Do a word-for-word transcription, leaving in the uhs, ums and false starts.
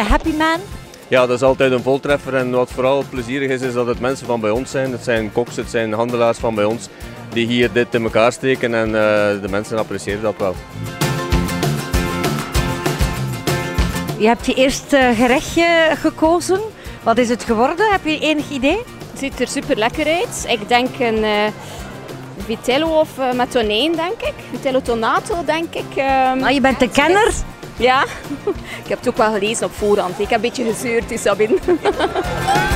Een happy man? Ja, dat is altijd een voltreffer en wat vooral plezierig is, is dat het mensen van bij ons zijn. Het zijn koks, het zijn handelaars van bij ons die hier dit in elkaar steken en uh, de mensen appreciëren dat wel. Je hebt je eerste gerechtje gekozen. Wat is het geworden? Heb je enig idee? Het ziet er super lekker uit. Ik denk een uh, vitello of uh, met tonijn, denk ik. Vitello tonato, denk ik. Um, ah, je bent de kenner? Ja, ik heb het ook wel gelezen op voorhand. Ik heb een beetje gezeurd, Sabine.